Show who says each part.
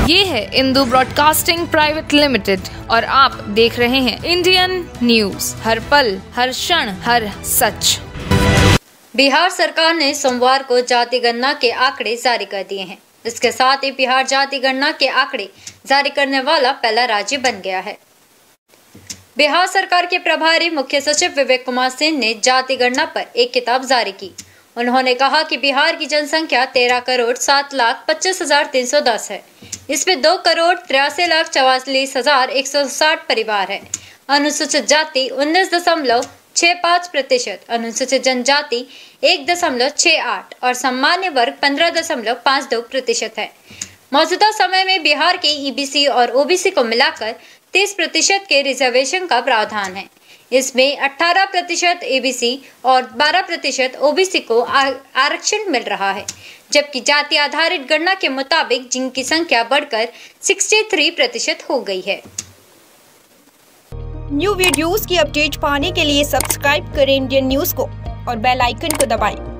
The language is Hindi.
Speaker 1: ये है इंदू ब्रॉडकास्टिंग प्राइवेट लिमिटेड और आप देख रहे हैं इंडियन न्यूज, हर पल, हर क्षण, हर सच।
Speaker 2: बिहार सरकार ने सोमवार को जाति गणना के आंकड़े जारी कर दिए हैं। इसके साथ ही बिहार जाति गणना के आंकड़े जारी करने वाला पहला राज्य बन गया है। बिहार सरकार के प्रभारी मुख्य सचिव विवेक कुमार सिंह ने जाति गणना पर एक किताब जारी की। उन्होंने कहा कि बिहार की जनसंख्या 13,07,25,310 है। इसमें 2,83,44,160 परिवार है। अनुसूचित जाति 19.65%, अनुसूचित जनजाति 1.68% और सामान्य वर्ग 15.52% है। मौजूदा समय में बिहार के ईबीसी और ओबीसी को मिलाकर 30% के रिजर्वेशन का प्रावधान है। इसमें 18% एबीसी और 12% ओबीसी को आरक्षण मिल रहा है, जबकि जाति आधारित गणना के मुताबिक जिनकी संख्या बढ़कर 63% हो गई है।
Speaker 3: न्यू वीडियोस की अपडेट पाने के लिए सब्सक्राइब करें इंडियन न्यूज को और बेल आइकन को दबाएं।